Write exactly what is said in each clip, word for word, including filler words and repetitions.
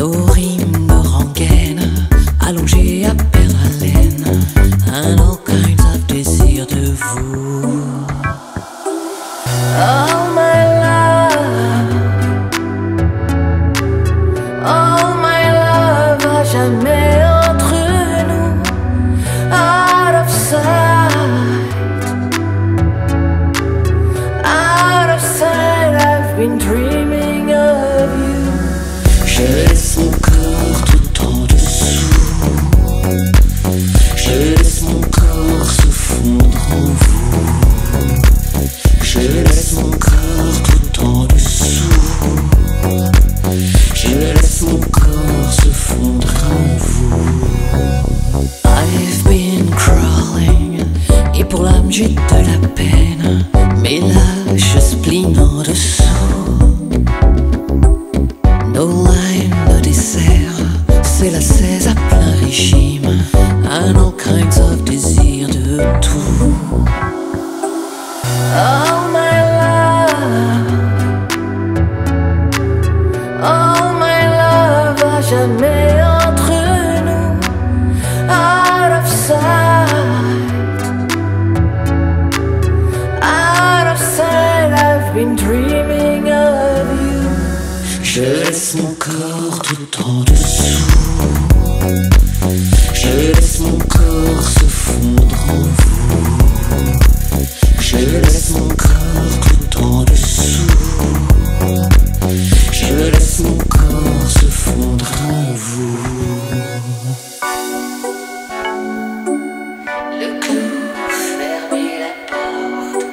Nos rimes de rengaine, allongées à perdre haleine, and all kinds of désir de vous. Oh my love, oh my love, à jamais entre nous, out of sight, out of sight, I've been dreaming of you. Je laisse mon corps tout en dessous, je laisse mon corps se fondre en vous, je laisse mon corps tout en dessous, je laisse mon corps se fondre en vous. I've been crawling, et pour l'âme j'ai de la peine, mais là je spleen en dessous. No lime, no dessert, c'est la seize à plein régime, and all kinds of désir de tout. Oh my love, oh my love, à jamais entre nous, out of sight, out of sight, I've been dreaming of you. Je laisse mon corps tout en dessous, je laisse mon corps se fondre en vous, je laisse mon corps tout en dessous, je laisse mon corps se fondre en vous. Le clou, fermez la porte.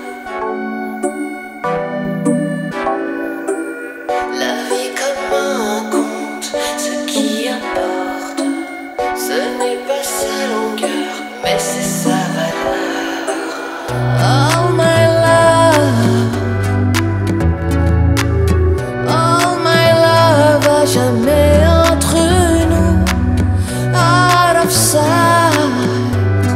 La vie comme un conte, ce qui importe, ce n'est pas sa longueur, mais c'est sa valeur. Oh my love, oh my love, à jamais entre nous, out of sight,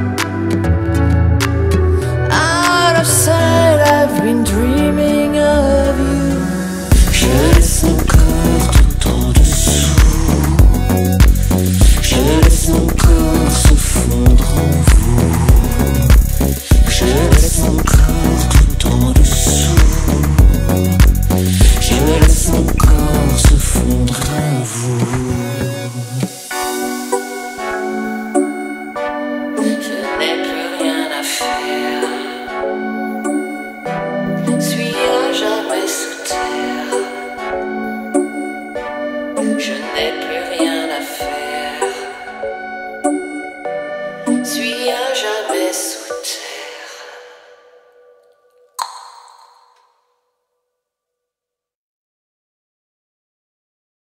out of sight, I've been dreaming of you. Je laisse mon corps tout en dessous, je laisse mon corps se fondre en vous, je laisse mon corps tout en dessous, je laisse mon corps se fondre en vous. Je n'ai plus rien à faire, suis à jamais seul.